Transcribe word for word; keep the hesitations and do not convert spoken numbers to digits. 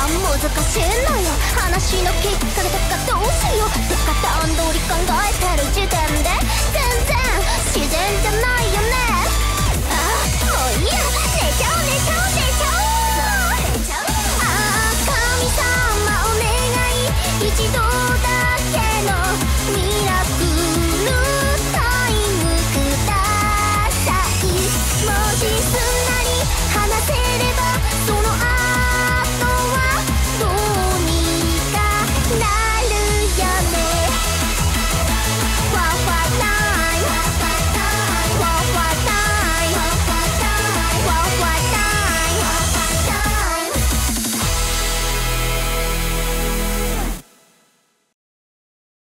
難しいのよ話のきっかけとかどうしようってか段取り考えてる時点で全然自然じゃないよね。あもういいや寝ちゃおう寝ちゃおう